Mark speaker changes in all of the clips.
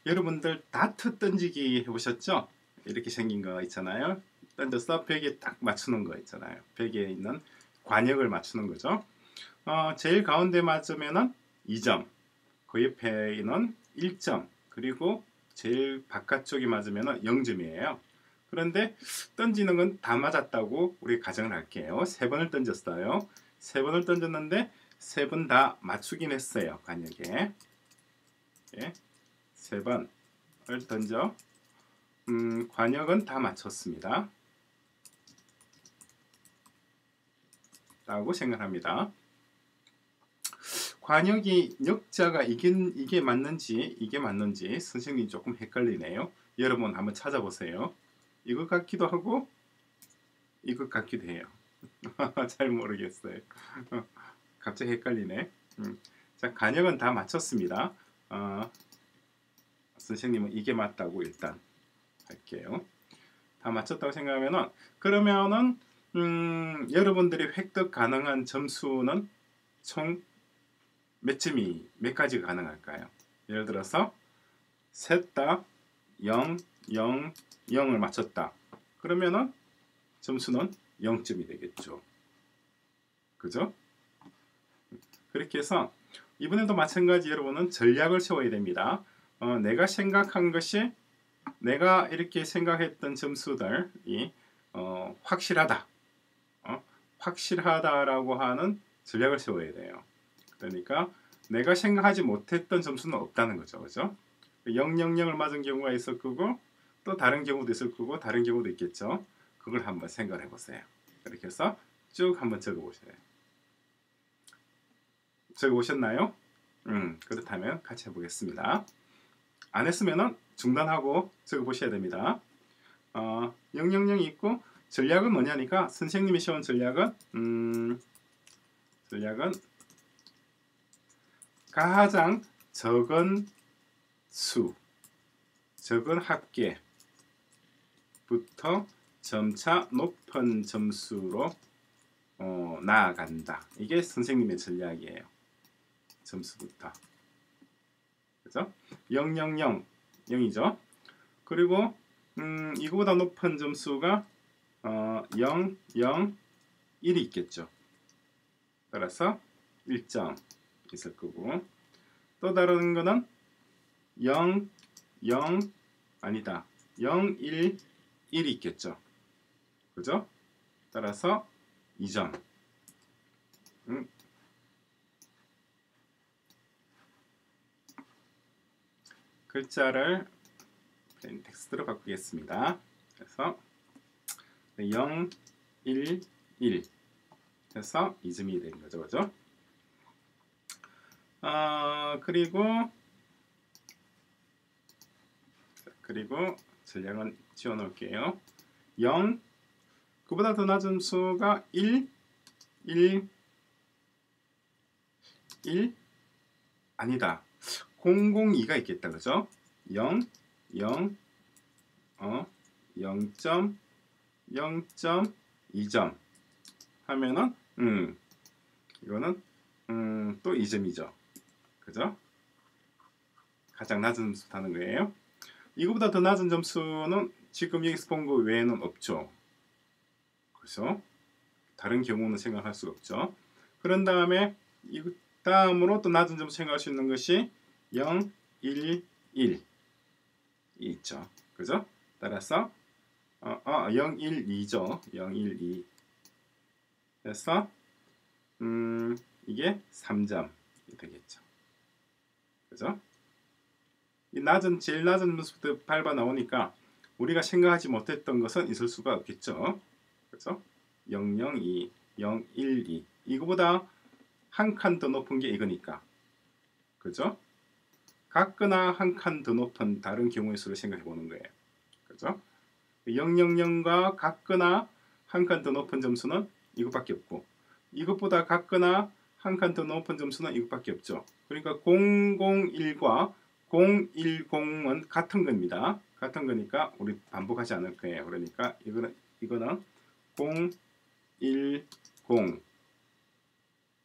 Speaker 1: 여러분들 다트 던지기 해보셨죠? 이렇게 생긴 거 있잖아요. 던져서 벽에 딱 맞추는 거 있잖아요. 벽에 있는 관역을 맞추는 거죠. 제일 가운데 맞으면은 2점, 그 옆에 있는 1점, 그리고 제일 바깥쪽이 맞으면은 0점이에요. 그런데 던지는 건 다 맞았다고 우리 가정을 할게요. 3번을 던졌어요. 3번을 던졌는데 3번 다 맞추긴 했어요. 관역에. 예. 3번을 던져 관역은 다 맞췄습니다. 라고 생각합니다. 관역이 역자가 이게 맞는지 이게 맞는지 선생님이 조금 헷갈리네요. 여러분 한번 찾아보세요. 이것 같기도 하고 이것 같기도 해요. 잘 모르겠어요. 갑자기 헷갈리네. 자, 관역은 다 맞췄습니다. 선생님은 이게 맞다고 일단 할게요. 다 맞췄다고 생각하면은 그러면은 여러분들이 획득 가능한 점수는 총 몇 가지가 가능할까요? 예를 들어서 셋 다 0, 0, 0을 맞췄다. 그러면은 점수는 0점이 되겠죠. 그죠? 그렇게 해서 이번에도 마찬가지 여러분은 전략을 세워야 됩니다. 내가 생각한 것이 내가 이렇게 생각했던 점수들이 확실하다. 확실하다라고 하는 전략을 세워야 돼요. 그러니까 내가 생각하지 못했던 점수는 없다는 거죠. 그죠? 000을 맞은 경우가 있을 거고 또 다른 경우도 있을 거고 다른 경우도 있겠죠. 그걸 한번 생각을 해보세요. 그렇게 해서 쭉 한번 적어보세요. 적어보셨나요? 그렇다면 같이 해보겠습니다. 안 했으면 중단하고 적어보셔야 됩니다. 000이 있고 전략은 뭐냐니까 선생님이 세운 전략은 가장 적은 수, 적은 합계부터 점차 높은 점수로 나아간다. 이게 선생님의 전략이에요. 점수부터. 그죠? 000, 0이죠. 그리고 이거보다 높은 점수가 0, 0, 1이 있겠죠. 따라서 1점 있을 거고 또 다른 거는 0, 0 아니다. 0, 1, 1이 있겠죠. 그죠? 따라서 2점. 글자를 플레인 텍스트로 바꾸겠습니다. 그래서 0, 1, 1 해서 2점이 되는 거죠. 그죠? 그리고 전략은 지워 놓을게요. 0, 그보다 더 낮은 수가 1, 1, 1 아니다. 002가 있겠다. 그죠? 0, 0, 0점, 0.2점 하면은 이거는 또 2점이죠. 그죠? 가장 낮은 점수 타는 거예요. 이거보다 더 낮은 점수는 지금 여기서 본 거 외에는 없죠. 그래서 다른 경우는 생각할 수가 없죠. 그런 다음에 이 다음으로 또 낮은 점수 생각할 수 있는 것이 0, 1, 1이 있죠. 그죠? 따라서 0, 1, 2죠. 0, 1, 2 해서 이게 3점이 되겠죠. 그죠? 이 제일 낮은 점수부터 밟아 나오니까 우리가 생각하지 못했던 것은 있을 수가 없겠죠. 그죠? 002, 012 이거보다 한 칸 더 높은 게 이거니까. 그죠? 같거나 한 칸 더 높은 다른 경우의 수를 생각해 보는 거예요. 그죠? 000과 같거나 한 칸 더 높은 점수는 이것밖에 없고 이것보다 같거나 한 칸 더 높은 점수는 이것밖에 없죠. 그러니까 001과 010은 같은 겁니다. 같은 거니까 우리 반복하지 않을 거예요. 그러니까 이거는 010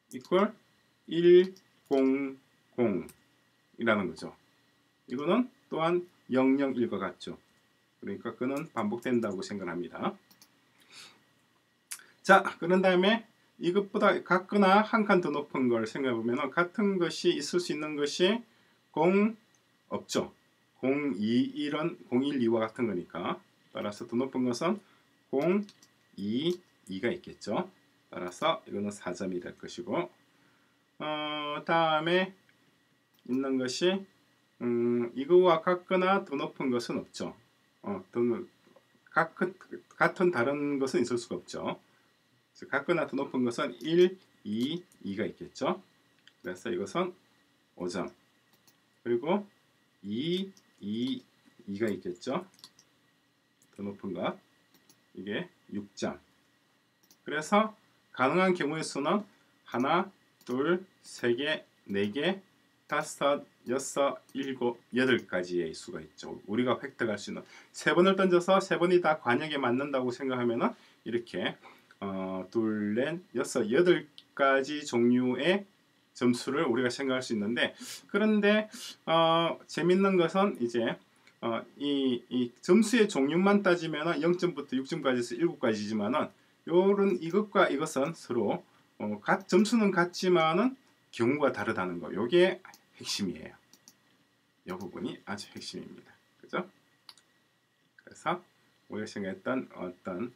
Speaker 1: 이퀄 100이라는 거죠. 이거는 또 또한 0, 0, 1과 같죠. 그러니까 그는 반복된다고 생각합니다. 자, 그런 다음에 이것보다 같거나 한 칸 더 높은 걸 생각해 보면 같은 것이 있을 수 있는 것이 0 없죠. 0, 2, 1은 0, 1, 2와 같은 거니까. 따라서 더 높은 것은 0, 2, 2가 있겠죠. 따라서 이거는 4점이 될 것이고, 다음에 있는 것이 이거와 같거나 더 높은 것은 없죠. 같은 다른 것은 있을 수가 없죠. 같거나 더 높은 것은 1, 2, 2가 있겠죠. 그래서 이것은 5점. 그리고 2, 2, 2가 있겠죠. 더 높은 것. 이게 6점. 그래서 가능한 경우의 수는 하나, 둘, 세 개, 네 개, 다섯, 여섯, 일곱, 여덟 가지의 수가 있죠. 우리가 획득할 수 있는 세 번을 던져서 세 번이 다 관역에 맞는다고 생각하면은 이렇게 둘, 넷, 여섯, 여덟 가지 종류의 점수를 우리가 생각할 수 있는데, 그런데 재밌는 것은 이제 이 점수의 종류만 따지면 0점부터 6점까지에서 7가지지만은 요런 이것과 이것은 서로 점수는 같지만은 경우가 다르다는 거. 요게 핵심이에요. 이 부분이 아주 핵심입니다. 그죠? 그래서 우리가 생각했던 어떤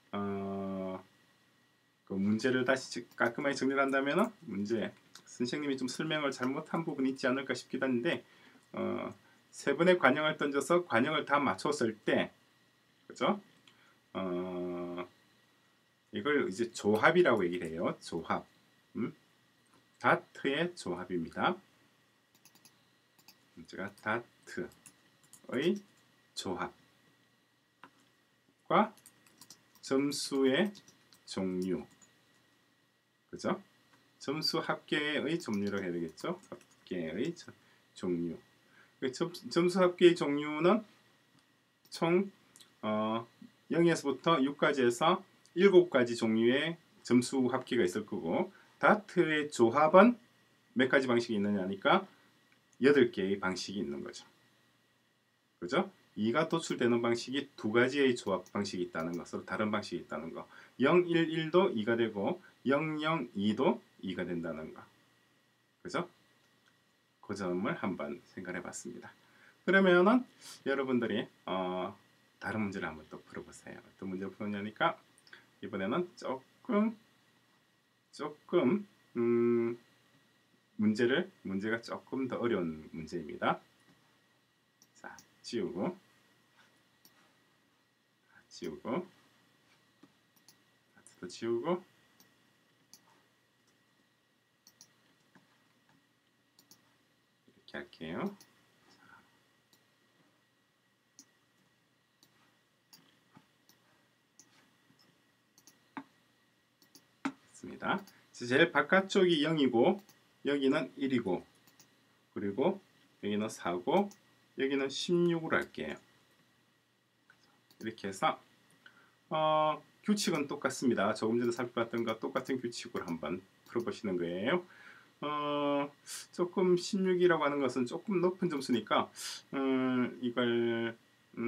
Speaker 1: 그 문제를 다시 깔끔하게 정리를 한다면 문제 선생님이 좀 설명을 잘못한 부분이 있지 않을까 싶기도 한데 세 번의 관형을 던져서 관형을 다 맞췄을 때 그죠? 이걸 이제 조합이라고 얘기를 해요. 조합. 다트의 조합입니다. 문제가 다트의 조합과 점수의 종류. 그죠? 점수 합계의 종류로 해야 되겠죠? 합계의 종류. 점수 합계의 종류는 총 0에서부터 6까지에서 7가지 종류의 점수 합계가 있을 거고, 다트의 조합은 몇 가지 방식이 있느냐니까 8개의 방식이 있는 거죠. 그죠? 2가 도출되는 방식이 2가지의 조합 방식이 있다는 것으로 다른 방식이 있다는 거. 0, 1, 1도 2가 되고 0, 0, 2도 2가 된다는 거. 그죠? 그 점을 한번 생각해 봤습니다. 그러면은 여러분들이 다른 문제를 한번 또 풀어보세요. 어떤 문제 풀었냐니까 이번에는 조금 문제가 조금 더 어려운 문제입니다. 자, 지우고 또 지우고 이렇게 할게요. 있습니다. 제일 바깥쪽이 0이고 여기는 1이고 그리고 여기는 4고 여기는 16으로 할게요. 이렇게 해서 규칙은 똑같습니다. 조금 전에 살펴봤던 것 똑같은 규칙으로 한번 풀어보시는 거예요. 조금 16이라고 하는 것은 조금 높은 점수니까 이걸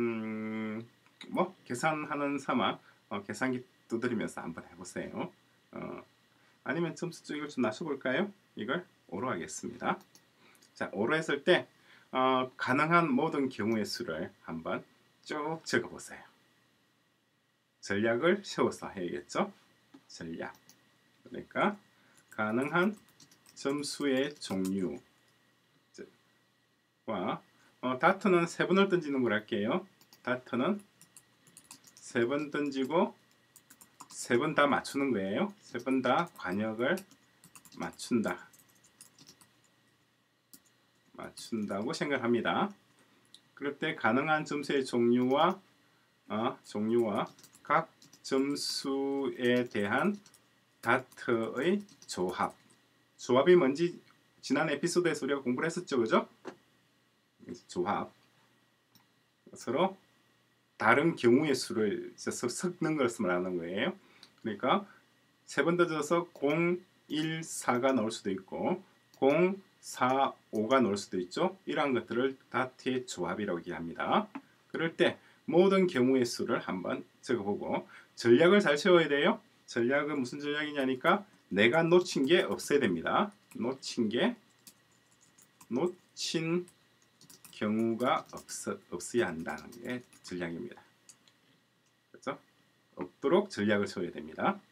Speaker 1: 뭐 계산하는 삼아 계산기 두드리면서 한번 해보세요. 아니면 점수 쪽을 좀 낮춰볼까요? 이걸 5로 하겠습니다. 자, 5로 했을 때 가능한 모든 경우의 수를 한번 쭉 적어보세요. 전략을 세워서 해야겠죠? 전략. 그러니까 가능한 점수의 종류와 다트는 3번을 던지는 걸 할게요. 다트는 3번 던지고 3번 다 맞추는 거예요. 3번 다 관역을 맞춘다고 생각합니다. 그럴 때 가능한 점수의 종류와 각 점수에 대한 다트의 조합이 뭔지 지난 에피소드에서 우리가 공부를 했었죠, 그죠? 조합 서로 다른 경우의 수를 섞는 것을 말하는 거예요. 그러니까 3번 던져서 0, 1, 4가 나올 수도 있고 0, 4, 5가 나올 수도 있죠. 이러한 것들을 다트의 조합이라고 얘기합니다. 그럴 때 모든 경우의 수를 한번 적어보고 전략을 잘 세워야 돼요. 전략은 무슨 전략이냐니까 내가 놓친 게 없어야 됩니다. 놓친 경우가 없어야 한다는 게 전략입니다. 그렇죠? 없도록 전략을 세워야 됩니다.